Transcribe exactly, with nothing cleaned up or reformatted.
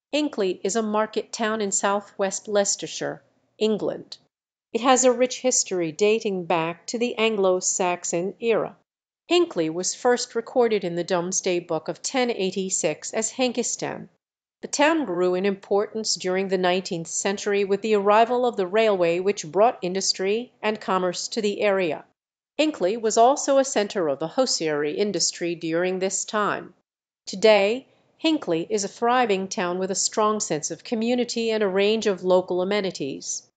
Hinckley is a market town in south west Leicestershire, England. It has a rich history dating back to the Anglo-Saxon era. Hinckley was first recorded in the Domesday Book of ten eighty-six as Henkistan. The town grew in importance during the nineteenth century with the arrival of the railway which brought industry and commerce to the area. Hinckley was also a centre of the hosiery industry during this time. Today, Hinckley is a thriving town with a strong sense of community and a range of local amenities.